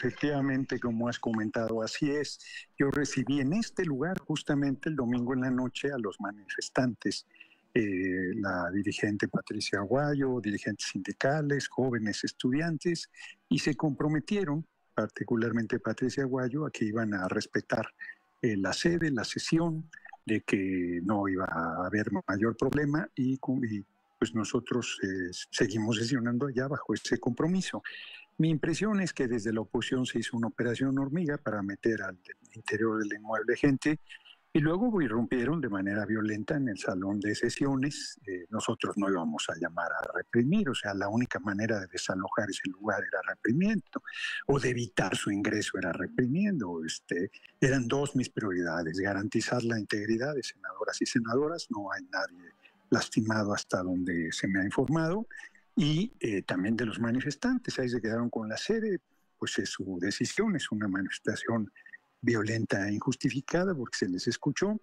efectivamente, como has comentado, así es. Yo recibí en este lugar justamente el domingo en la noche a los manifestantes, la dirigente Patricia Aguayo, dirigentes sindicales, jóvenes estudiantes, y se comprometieron, particularmente Patricia Aguayo, a que iban a respetar la sede, la sesión, de que no iba a haber mayor problema y pues nosotros seguimos sesionando allá bajo ese compromiso. Mi impresión es que desde la oposición se hizo una operación hormiga para meter al interior del inmueble gente y luego irrumpieron de manera violenta en el salón de sesiones. Nosotros no íbamos a llamar a reprimir, o sea, la única manera de desalojar ese lugar era reprimiendo, o de evitar su ingreso era reprimiendo. Eran dos mis prioridades: garantizar la integridad de senadoras y senadoras, no hay nadie lastimado hasta donde se me ha informado, y también de los manifestantes. Ahí se quedaron con la sede, pues es su decisión, es una manifestación violenta e injustificada porque se les escuchó,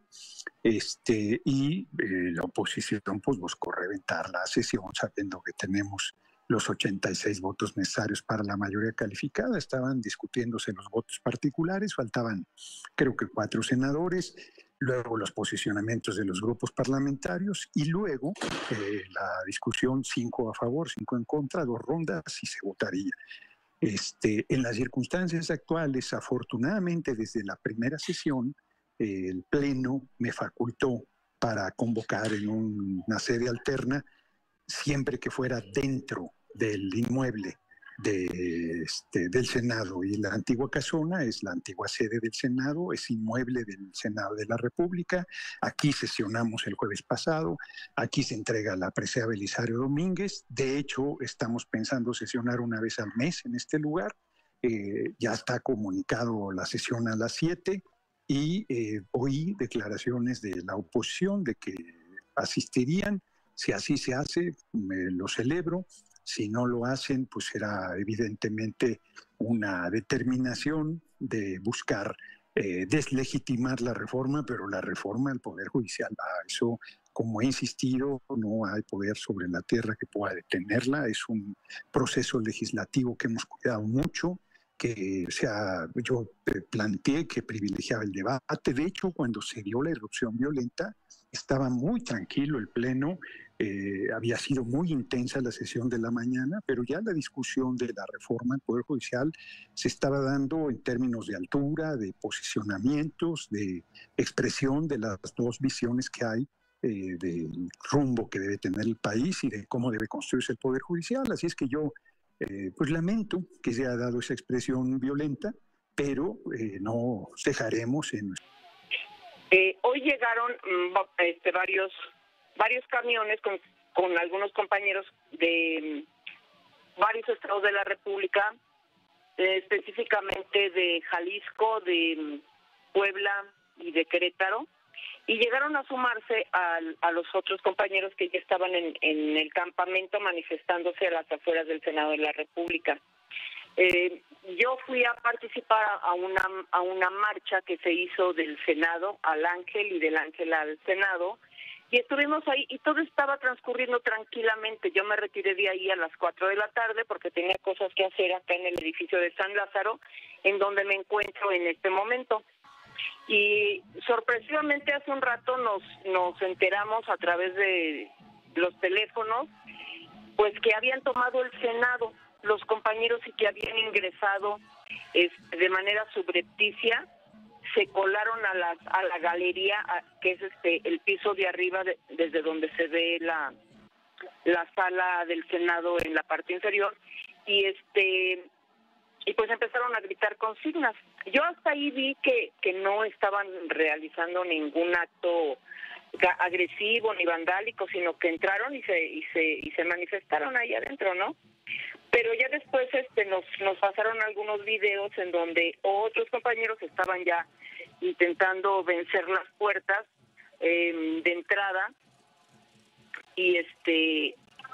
la oposición pues buscó reventar la sesión sabiendo que tenemos los 86 votos necesarios para la mayoría calificada. Estaban discutiéndose los votos particulares, faltaban creo que 4 senadores, luego los posicionamientos de los grupos parlamentarios y luego la discusión: 5 a favor, 5 en contra, 2 rondas y se votaría. En las circunstancias actuales, afortunadamente, desde la primera sesión, el Pleno me facultó para convocar en una sede alterna, siempre que fuera dentro del inmueble del Senado. Y la antigua casona es la antigua sede del Senado, es inmueble del Senado de la República. Aquí sesionamos el jueves pasado, aquí se entrega la presea Belisario Domínguez. De hecho, estamos pensando sesionar una vez al mes en este lugar. Ya está comunicado la sesión a las 7 y oí declaraciones de la oposición de que asistirían. Si así se hace, lo celebro. Si no lo hacen, pues será evidentemente una determinación de buscar deslegitimar la reforma, pero la reforma del Poder Judicial, eso, como he insistido, no hay poder sobre la tierra que pueda detenerla. Es un proceso legislativo que hemos cuidado mucho, que yo planteé que privilegiaba el debate. De hecho, cuando se dio la irrupción violenta, estaba muy tranquilo el Pleno. Había sido muy intensa la sesión de la mañana, pero ya la discusión de la reforma del Poder Judicial se estaba dando en términos de altura, de posicionamientos, de expresión de las dos visiones que hay del rumbo que debe tener el país y de cómo debe construirse el Poder Judicial. Así es que yo pues lamento que se haya dado esa expresión violenta, pero no cejaremos en... Hoy llegaron varios camiones con algunos compañeros de varios estados de la República, específicamente de Jalisco, de Puebla y de Querétaro, y llegaron a sumarse a los otros compañeros que ya estaban en el campamento manifestándose a las afueras del Senado de la República. Yo fui a participar a una marcha que se hizo del Senado al Ángel y del Ángel al Senado, y estuvimos ahí y todo estaba transcurriendo tranquilamente. Yo me retiré de ahí a las 4 de la tarde porque tenía cosas que hacer acá en el edificio de San Lázaro, en donde me encuentro en este momento. Y sorpresivamente hace un rato nos enteramos a través de los teléfonos, pues que habían tomado el Senado los compañeros y que habían ingresado de manera subrepticia, se colaron a la galería, que es el piso de arriba, desde donde se ve la sala del Senado en la parte inferior, y pues empezaron a gritar consignas. Yo hasta ahí vi que no estaban realizando ningún acto agresivo ni vandálico, sino que entraron y se manifestaron ahí adentro, ¿no? Pero ya después nos pasaron algunos videos en donde otros compañeros estaban ya intentando vencer las puertas de entrada, y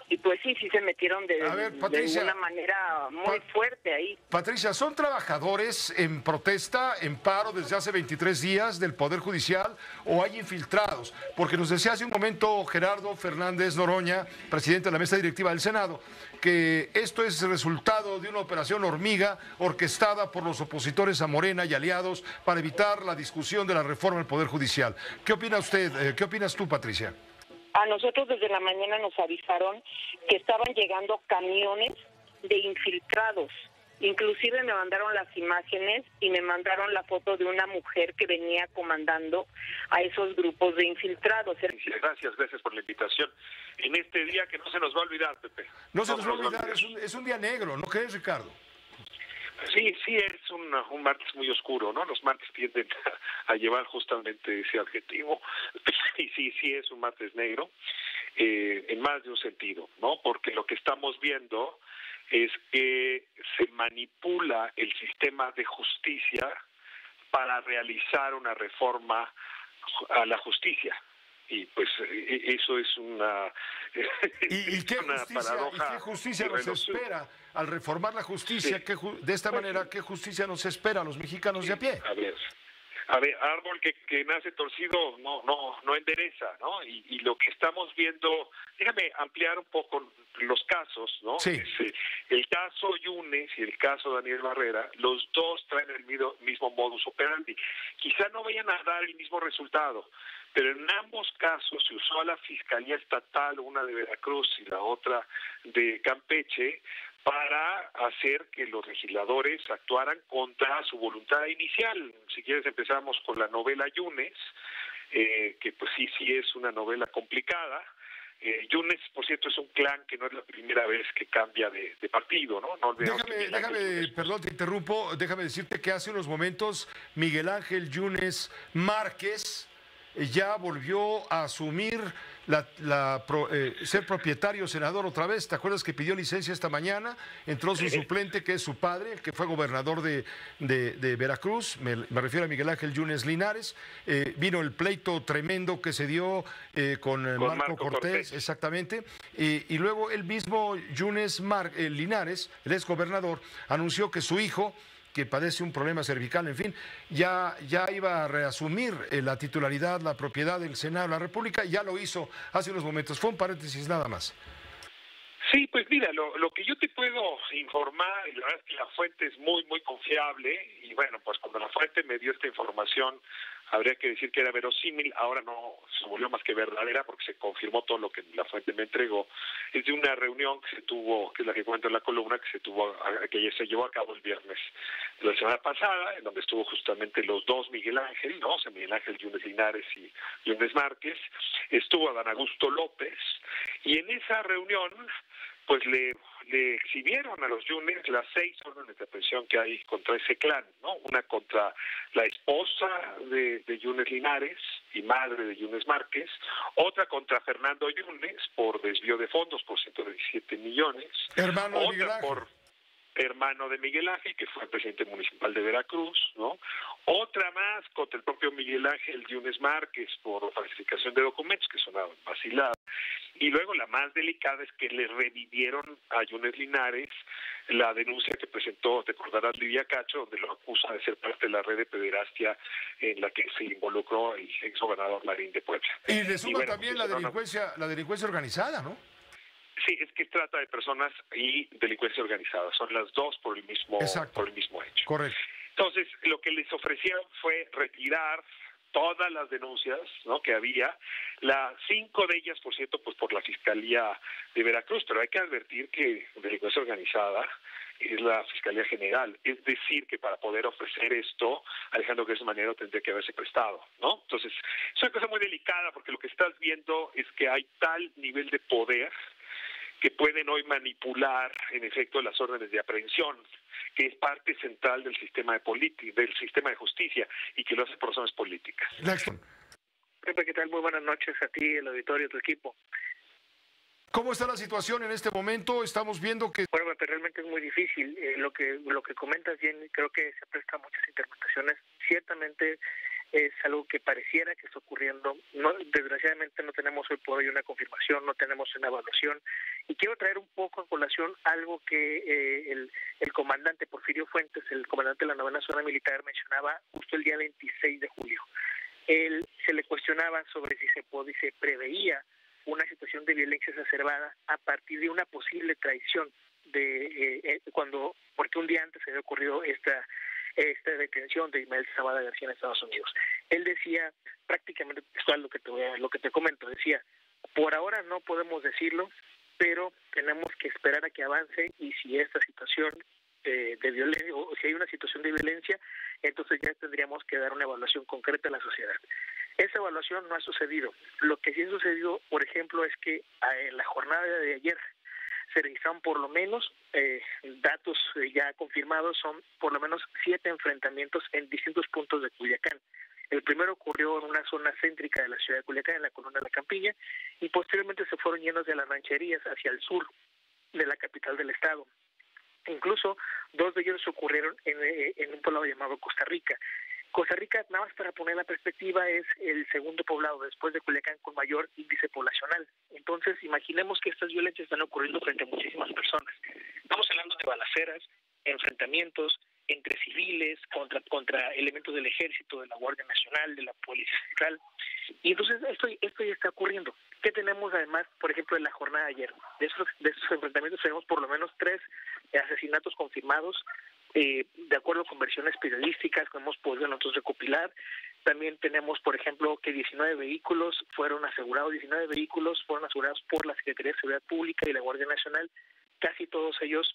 y pues sí se metieron de Patricia, una manera muy fuerte ahí. Patricia, ¿son trabajadores en protesta, en paro desde hace 23 días del Poder Judicial o hay infiltrados? Porque nos decía hace un momento Gerardo Fernández Noroña, presidente de la mesa directiva del Senado, que esto es el resultado de una operación hormiga orquestada por los opositores a Morena y aliados para evitar la discusión de la reforma del Poder Judicial. ¿Qué opina usted? ¿Qué opinas tú, Patricia? A nosotros desde la mañana nos avisaron que estaban llegando camiones de infiltrados. Inclusive me mandaron las imágenes y me mandaron la foto de una mujer que venía comandando a esos grupos de infiltrados. Gracias por la invitación. En este día que no se nos va a olvidar, Pepe. No se nos va a olvidar, es un día negro, ¿no crees, Ricardo? Sí, es un martes muy oscuro, ¿no? Los martes tienden a llevar justamente ese adjetivo. Y sí es un martes negro, en más de un sentido, ¿no? Porque lo que estamos viendo es que se manipula el sistema de justicia para realizar una reforma a la justicia. Y pues eso es una, ¿Y qué paradoja. ¿Y qué justicia nos espera al reformar la justicia? Sí. De esta manera, ¿qué justicia nos espera a los mexicanos de a pie? A ver, árbol que nace torcido no endereza, ¿no? Y lo que estamos viendo, déjame ampliar un poco los casos, ¿no? Sí. El caso Yunes y el caso Daniel Barrera, los dos traen el mismo modus operandi. Quizá no vayan a dar el mismo resultado, pero en ambos casos se usó a la Fiscalía Estatal, una de Veracruz y la otra de Campeche, para hacer que los legisladores actuaran contra su voluntad inicial. Si quieres empezamos con la novela Yunes, que pues sí es una novela complicada. Yunes, por cierto, es un clan que no es la primera vez que cambia de partido, ¿no? Déjame, perdón, te interrumpo, déjame decirte que hace unos momentos Miguel Ángel Yunes Márquez ya volvió a asumir ser propietario senador otra vez. ¿Te acuerdas que pidió licencia esta mañana? Entró su suplente, que es su padre, el que fue gobernador de Veracruz, me refiero a Miguel Ángel Yunes Linares. Vino el pleito tremendo que se dio con Marco Cortés, exactamente. Y luego el mismo Yunes Linares, el ex gobernador, anunció que su hijo, que padece un problema cervical, en fin, ya iba a reasumir la titularidad, la propiedad del Senado de la República, y ya lo hizo hace unos momentos. Fue un paréntesis nada más. Sí, pues mira, lo que yo te puedo informar, y la verdad es que la fuente es muy confiable, y bueno, pues cuando la fuente me dio esta información, habría que decir que era verosímil, ahora no se volvió más que verdadera porque se confirmó todo lo que la fuente me entregó. Es de una reunión que se tuvo, que es la que cuento en la columna, que se llevó a cabo el viernes de la semana pasada, en donde estuvo justamente los dos Miguel Ángel, ¿no? O sea, Miguel Ángel Yunes Linares y Yunes Márquez, estuvo Adán Augusto López, y en esa reunión pues le exhibieron a los Yunes las 6 órdenes de aprehensión que hay contra ese clan, ¿no? Una contra la esposa de Yunes Linares y madre de Yunes Márquez, otra contra Fernando Yunes por desvío de fondos por 117 millones, hermano de Miguel Ángel. Hermano de Miguel Ángel, que fue presidente municipal de Veracruz, ¿no? Otra más contra el propio Miguel Ángel Yunes Márquez por falsificación de documentos, que es una vacilada. Y luego la más delicada es que le revivieron a Yunes Linares la denuncia que presentó, te acordarás, Lidia Cacho, donde lo acusa de ser parte de la red de pederastia en la que se involucró el exgobernador Marín de Puebla. Y le suma también la delincuencia organizada, ¿no? Sí, es que trata de personas y delincuencia organizada. Son las dos por el mismo hecho. Correcto. Entonces, lo que les ofrecieron fue retirar todas las denuncias, ¿no?, que había, 5 de ellas, por cierto, pues por la Fiscalía de Veracruz, pero hay que advertir que delincuencia organizada es la Fiscalía General, es decir, que para poder ofrecer esto, Alejandro Gertz Manero tendría que haberse prestado, ¿no? Entonces, es una cosa muy delicada, porque lo que estás viendo es que hay tal nivel de poder que pueden hoy manipular, en efecto, las órdenes de aprehensión, que es parte central del sistema del sistema de justicia, y que lo hace por razones políticas. Pepe, ¿qué tal? Muy buenas noches a ti, el auditorio, a tu equipo. ¿Cómo está la situación en este momento? Estamos viendo que... Bueno, Pepe, realmente es muy difícil. Lo que comentas bien, creo que se presta a muchas interpretaciones. Ciertamente es algo que pareciera que está ocurriendo. No, desgraciadamente no tenemos hoy por hoy una confirmación, no tenemos una evaluación. Y quiero traer un poco a colación algo que el comandante Porfirio Fuentes, el comandante de la 9ª Zona Militar, mencionaba justo el día 26 de julio. Él se le cuestionaba sobre si se preveía una situación de violencia exacerbada a partir de una posible traición porque un día antes se había ocurrido esta detención de Ismael Zambada García en Estados Unidos. Él decía, prácticamente textual lo que te comento, decía, por ahora no podemos decirlo, pero tenemos que esperar a que avance, y si esta situación de violencia, o si hay una situación de violencia, entonces ya tendríamos que dar una evaluación concreta a la sociedad. Esa evaluación no ha sucedido. Lo que sí ha sucedido, por ejemplo, es que en la jornada de ayer se registraron por lo menos, datos ya confirmados, son por lo menos 7 enfrentamientos en distintos puntos de Culiacán. El primero ocurrió en una zona céntrica de la ciudad de Culiacán, en la colonia La Campiña, y posteriormente se fueron llenos de las rancherías hacia el sur de la capital del estado. Incluso 2 de ellos ocurrieron en un poblado llamado Costa Rica. Costa Rica, nada más para poner la perspectiva, es el segundo poblado después de Culiacán con mayor índice poblacional. Entonces, imaginemos que estas violencias están ocurriendo frente a muchísimas personas. Estamos hablando de balaceras, enfrentamientos entre civiles, contra elementos del ejército, de la Guardia Nacional, de la Policía Central. Y entonces esto ya está ocurriendo. ¿Qué tenemos además, por ejemplo, en la jornada de ayer? De esos enfrentamientos tenemos por lo menos 3 asesinatos confirmados, de acuerdo con versiones periodísticas que hemos podido nosotros recopilar. También tenemos, por ejemplo, que 19 vehículos fueron asegurados por la Secretaría de Seguridad Pública y la Guardia Nacional, casi todos ellos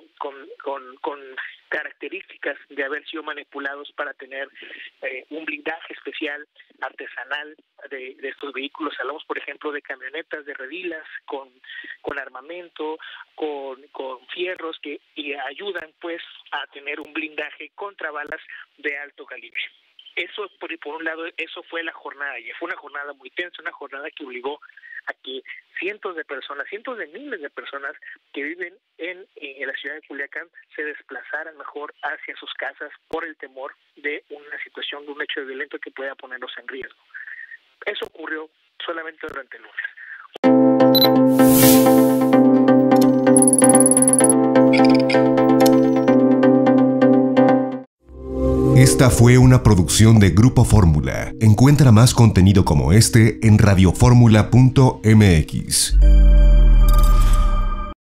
con características de haber sido manipulados para tener un blindaje especial artesanal de estos vehículos. Hablamos, por ejemplo, de camionetas de redilas con armamento, con fierros que ayudan pues a tener un blindaje contra balas de alto calibre. Eso, por un lado, eso fue la jornada ayer. Fue una jornada muy tensa, una jornada que obligó a que cientos de miles de personas que viven en la ciudad de Culiacán se desplazaran mejor hacia sus casas por el temor de una situación, de un hecho violento que pueda ponerlos en riesgo. Eso ocurrió solamente durante el lunes. Esta fue una producción de Grupo Fórmula. Encuentra más contenido como este en radioformula.mx.